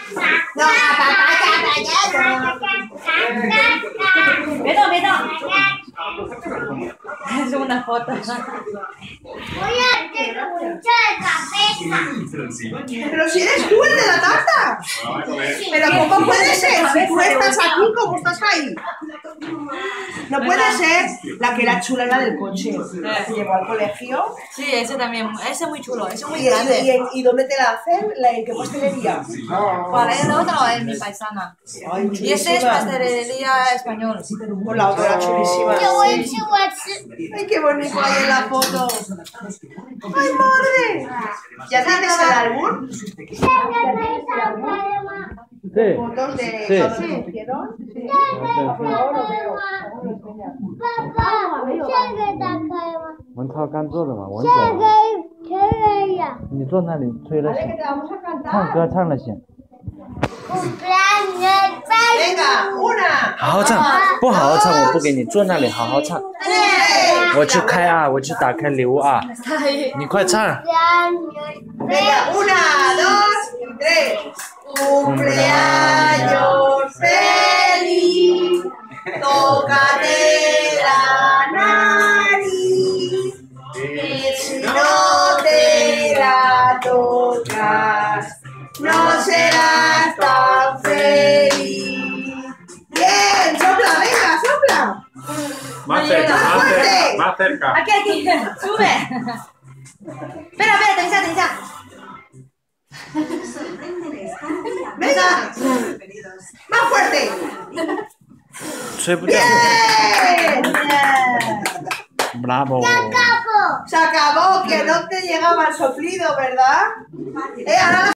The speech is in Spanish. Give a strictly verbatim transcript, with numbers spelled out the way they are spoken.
No, Beto, Beto. Es una foto. Voy a hacer mucha cabeza. pero si eres tú el de la tarta. Pero ¿cómo puede ser? Si tú estás aquí, ¿cómo estás ahí? No puede ser la que era chula, la del coche. La que llevó al colegio. Sí, ese también. Ese es muy chulo. Ese es muy ¿Y, y, grande. y, y dónde te la hacen? ¿La, ¿En qué pastelería? ¿Cuál es el otro? Es mi paisana. Ay, Y ese es chulísima. pastelería español. Por la otra era chulísima. Yo voy a hacer Ay, qué bonito ahí en la foto. ¡Ay, madre! ¿Ya tienes el álbum? Sí. ¿Fotos de Sí. cuando te hicieron? Sí. Por favor, lo veo. Papá, 文涛刚做的嘛，文这总， 个这个呀， 你坐那里吹了 Vale, que 行， te vamos a 唱 cantar. 歌唱了行。 cumpleaños Venga, una. 好好唱，不好好唱我不给你，坐那里好好唱。 Tres. 我去开啊，我去打开礼物啊，你快唱。 cumpleaños Venga, una, dos, tres. Cumpleaños feliz. Tócate la nariz. Que si no te la tocas, no serás tan feliz. Bien, sopla, venga, sopla. Más cerca, más cerca, más cerca. Aquí, aquí. Sube. Espera, espera, 等一下，等一下。 Venga, más fuerte. 吹不掉 Bien. ，Bravo。 Se acabó, que no te llegaba el soplido, ¿verdad? Eh, ahora